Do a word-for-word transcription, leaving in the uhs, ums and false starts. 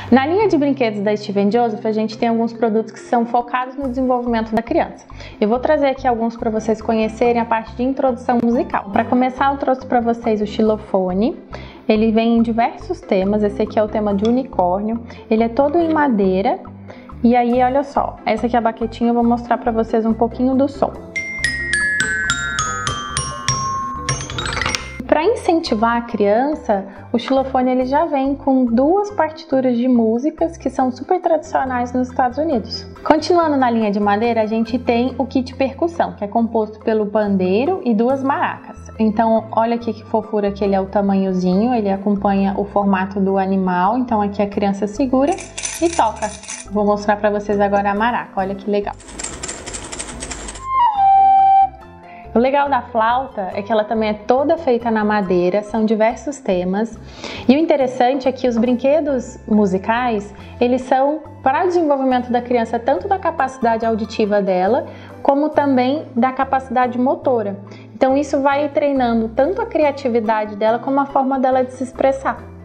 Na linha de brinquedos da Steven Joseph, a gente tem alguns produtos que são focados no desenvolvimento da criança. Eu vou trazer aqui alguns para vocês conhecerem a parte de introdução musical. Para começar, eu trouxe para vocês o xilofone. Ele vem em diversos temas, esse aqui é o tema de unicórnio. Ele é todo em madeira. E aí, olha só, essa aqui é a baquetinha, eu vou mostrar para vocês um pouquinho do som. Para incentivar a criança, o xilofone ele já vem com duas partituras de músicas que são super tradicionais nos Estados Unidos. Continuando na linha de madeira, a gente tem o kit percussão, que é composto pelo pandeiro e duas maracas. Então, olha aqui que fofura que ele é o tamanhozinho, ele acompanha o formato do animal, então aqui a criança segura e toca. Vou mostrar para vocês agora a maraca, olha que legal. O legal da flauta é que ela também é toda feita na madeira, são diversos temas. E o interessante é que os brinquedos musicais, eles são para o desenvolvimento da criança, tanto da capacidade auditiva dela, como também da capacidade motora. Então isso vai treinando tanto a criatividade dela, como a forma dela de se expressar.